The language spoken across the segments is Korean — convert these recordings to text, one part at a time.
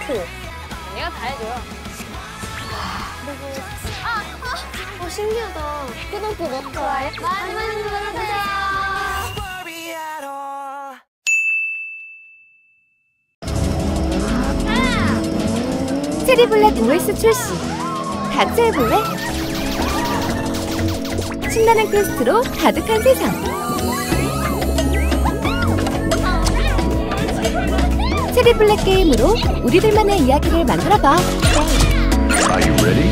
핑크. 얘가 다 해줘요. 그리고 신기하다. 꾸덕꾸덕. 좋아요. 많이 많이 눌러주세요. 체리블랙 OS 출시. 같이 해볼래? 신나는 퀘스트로 가득한 세상. 체리블랙 게임으로 우리들만의 이야기를 만들어봐. Are you ready?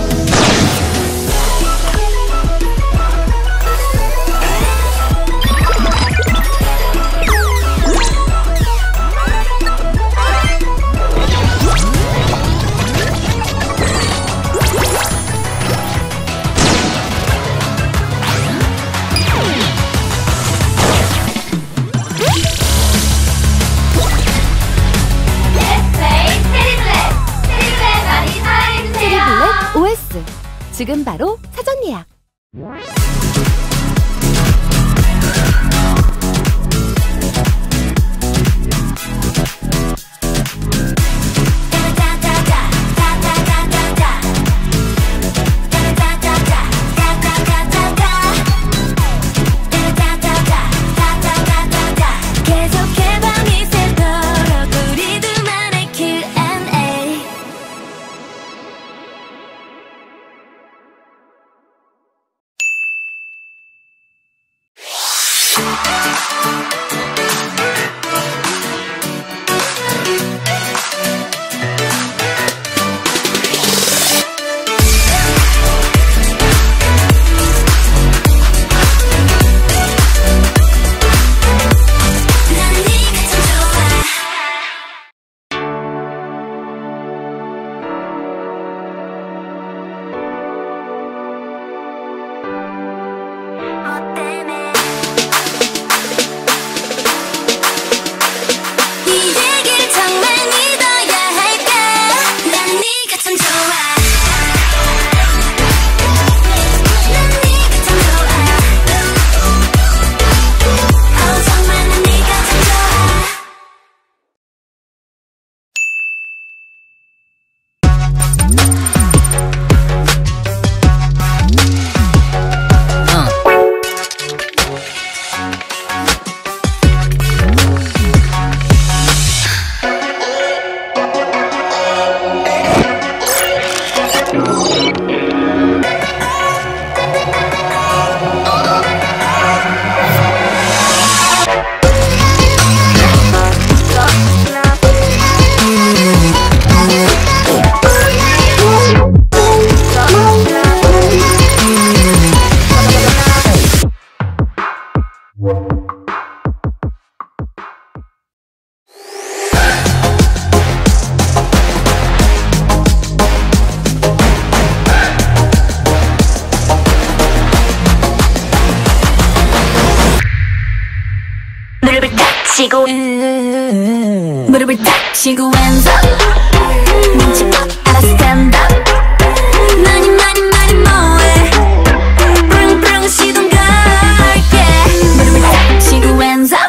OS. 지금 바로 사전 예약. 무릎을 딱 치고 hands up 눈치껏 알아 stand up 많이 뭐해 부릉부릉 시동 걸게 무릎을 딱 치고 hands up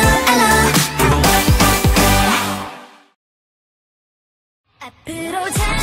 앞으로